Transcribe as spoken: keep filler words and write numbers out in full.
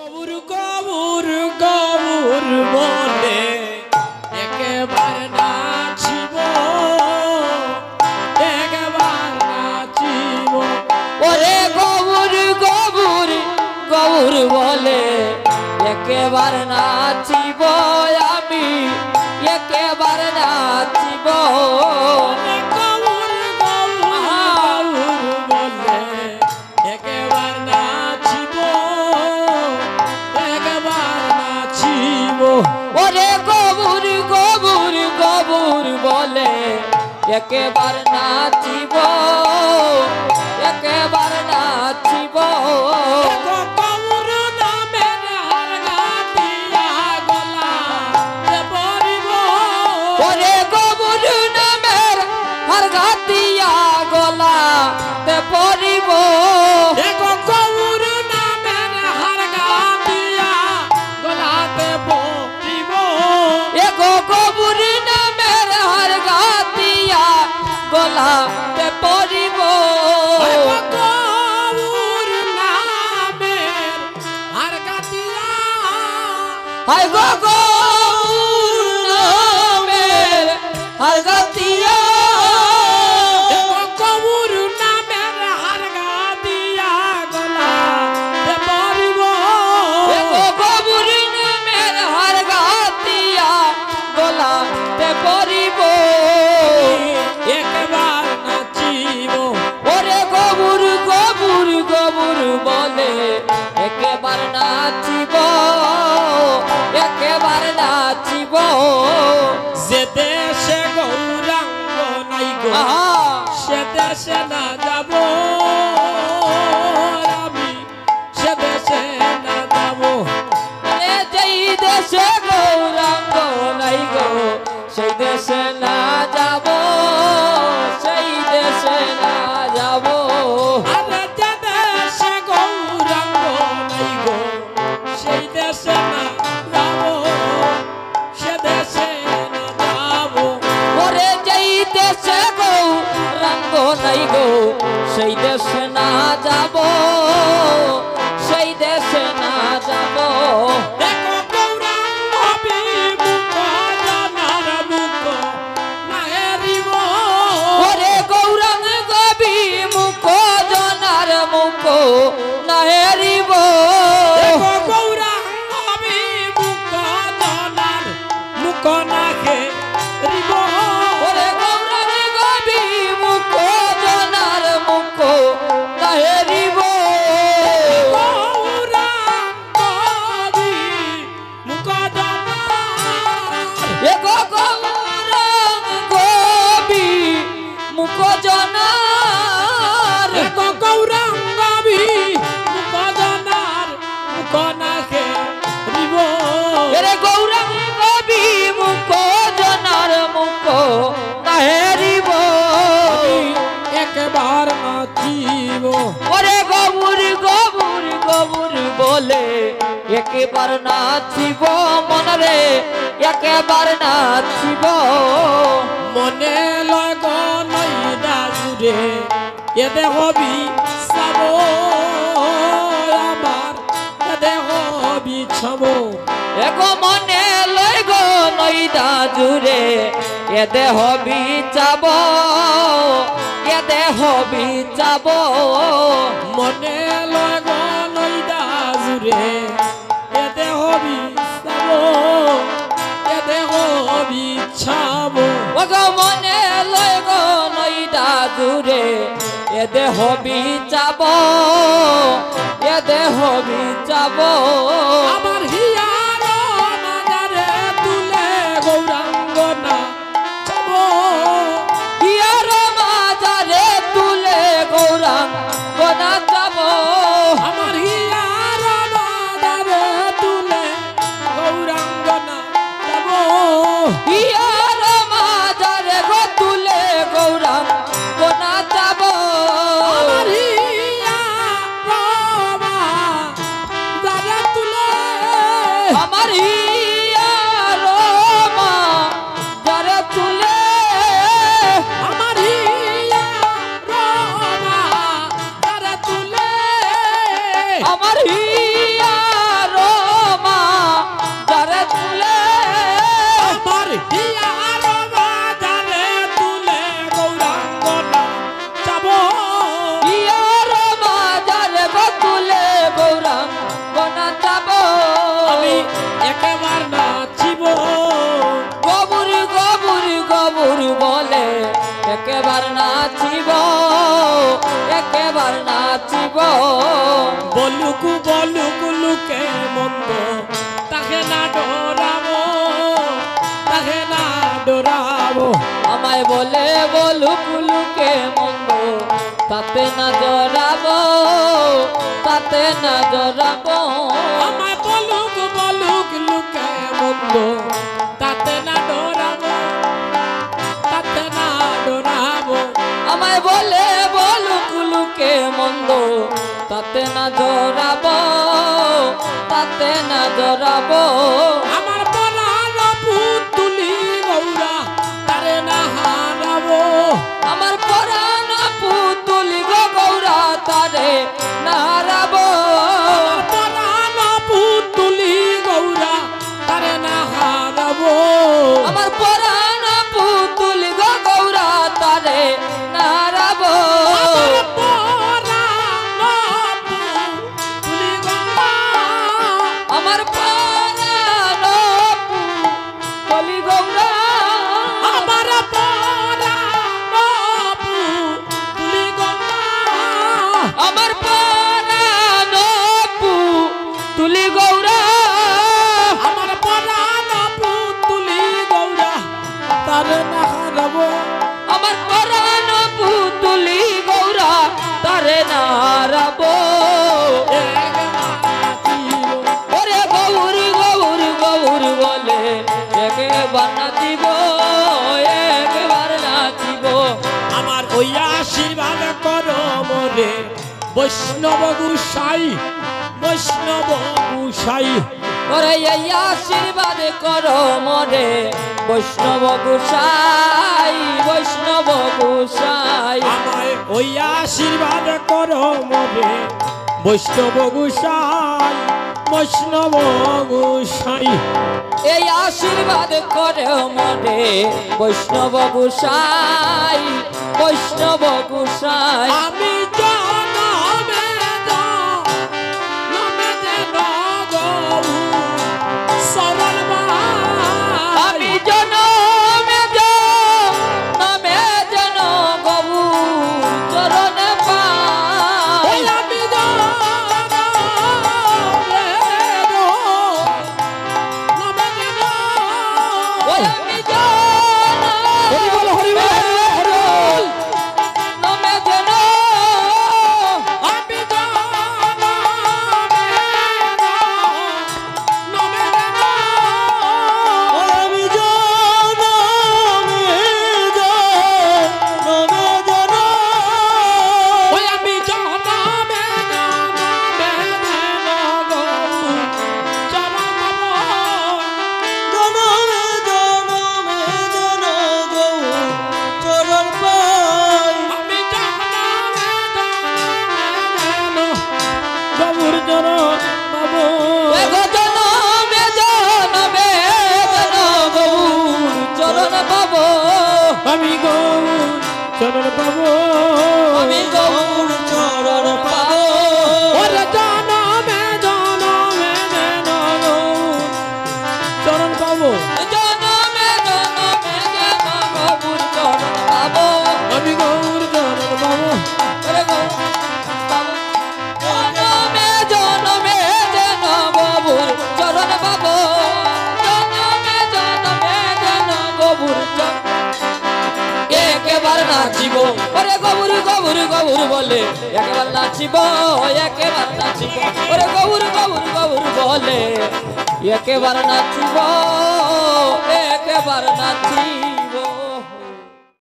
গবুর গবুর গবুর বলে একবার নাচিব একবার নাচিব ওরে গবুর গবুর গবুর বলে একবার নাচিব আমি একবার নাচিব গবুর গবুর বলে একবার নাচিব একবার নাচিব ওরে গবুর গবুর গবুর বলে একবার নাচিব একবার নাচিব গবুর নামের হারগাতিয়া গলাতে পরিব ওরে গবুর নামের হারগাতিয়া গলাতে পরিব দেখো গবুর নামের হারগাতিয়া গলাতে পরিব এগো গবুর নামের হারগাতিয়া গলাতে পরিব গবুর নামের হারগাতিয়া হায় গো গবুর নামের হারগাতিয়া দেখো গবুর নামের হারগাতিয়া গলাতে পরিব এগো গবুর নামের হারগাতিয়া গলাতে পরিব একবার নাচিব ওরে গবুর গবুর গবুর বলে একবার নাচিব একবার নাচিব যে দেশে গৌরাঙ্গ নাই গো আহা সে দেশে না যাব আমি সে দেশে না যাব এ যেই দেশে গৌরাঙ্গ নাই গো সেই দেশে না যাব সেই দেশে না যাব আরে যে দেশে গৌরাঙ্গ নাই গো সেই দেশে না যাব সে দেশে না যাব ওরে যেই দেশে গৌরাঙ্গ নাই গো সেই দেশে না যাব সেই দেশে না যাব দেখো গৌরাঙ্গ বিমুখ জানার মুখ না হেরিব ওরে গৌরাঙ্গ গবি মুখ জনার মুখ না হেরিব দেখো গৌরাঙ্গ বিমুখ জানার মুখ না হেরিব ওরে গৌরাঙ্গ গবি মুখ জনার মুখ না হেরিব গৌরাঙ্গ বিমুখ জানার এগো গৌরাঙ্গ গবি মুখ জনার দেখো গৌরাঙ্গ বিমুখ জানার মুখ না হেরিব এরে গৌরাঙ্গ গবি মুখ জনার মুখ না হেরিব একবার নাচিব ওরে গবুর গবুর গবুর বলে একবার নাচিব মনরে একবার নাচিব মনে লগ নইদা জুড়ে এদে হবি চাব আমার এদে হবি ছব এগো মনে লই গো নইদা জুড়ে এ দেহ বিচাব এ দেহ বিচাব মনে লগ নইদা জুড়ে এদে হবি চাব এদে হবি ছাব ওগো মনে লই গো নইদা জুড়ে এ দেহ বিচাব এ দেহ বিচাব আমার হিয়ার মাজারে তুলে গৌরাঙ্গ না ছব ইয়ার মাজারে তুলে গৌরাঙ্গ নাচাব আমার হিয়ার মাজারে তুলে গৌরাঙ্গ না ছব ইয়ার মাজারে গো তুলে গৌরাঙ্গ নাচাব আমার হিয়ার মাজারে তুলে আমার ইয়ার মাজারে তুলে আমার হিয়ার মাজারে তুলে আমার হিয়ার একেবার নাচিব বলুক বলুক লুকে মন্দ তাকে না ডরাবো তাকে না ডরাবো আমায় বলে বলুক লুকে মন্দ তাতে না জড়াবো তাতে না জড়াবো আমায় বলুক বলুক লুকে মন্দ তাতে না ডরাবো তাতে না ডরাবো আমায় বলে বলুক লুকে মন্দ তাতে না জড়াবো তাতে না জড়াবো আমার পরাণ পুতুলি গৌরা তারে না হারাবো আমার পরাণ পুতুলি গো গৌরা তারে না হারাবো আমার পরাণ পুতুলি গৌরা তারে না হারাবো আমার পরাণ পুতুলি গো গৌরা তারে না হারাবো আমার পরাণ পুতুলি গৌরা আমার পরাণ পুতুলি গৌরা আমার পরাণ পুতুলি গৌরা আমার পরাণ পুতুলি গৌরা আমার পরাণ পুতুলি গৌরা তারে না হারাবো আমার পরাণ পুতুলি গৌরা তারে না হারাবো ওরে গৌরী গৌরী গৌরী বলে একেবার নাচিব একেবার নাচিব আমার ওই আশীর্বাদ করো মোরে বৈষ্ণব গুসাই বৈষ্ণব গুসাই ওরে এই আশীর্বাদ করো মরে বৈষ্ণব গোসাই বৈষ্ণব গোসাই আমায় ওই আশীর্বাদ করো মোরে বৈষ্ণব গুসাই বৈষ্ণব গুসাই এই আশীর্বাদ করো মরে বৈষ্ণব গোসাই বৈষ্ণব গোসাই আমি জনমে জনমে যেন গৌ সরল আমি জনমে জনমে যেন গবু চরণ পাই আমি জনমে জনমে যেন ওই আমি জন হরি বল হরি বল হরি বল নমে যেন আমি জনমে জনমে যেন আমি জনমে জনমে জন ওই আমি জনমে জনমে যেন গৌ চরণ পাবো জনমে জনমে জন গৌ চরণ পাই আমি জনমে জনমে যেন গৌর চরণ পাবো এগো জনমে জনমে যেন গৌর চরণ পাবো আমি গৌর চরণ পাবো আমি গৌর চরণ পাবো ওরে জনমে জনমে যেন গৌর চরণ পাবো জনমে জনমে যেন গৌর চরণ পাবো আমি গৌর চরণ পাবো ওরে গৌর পাবো জনমে জনমে যেন গৌর চরণ পাবো জনমে জনমে যেন গৌর চরণ একেবার নাচিব ওরে গৌর গৌর গৌর বলে একেবার নাচিব একেবার নাচিব ওরে গৌর গৌর গৌর বলে একেবার নাচিব একেবার নাচিব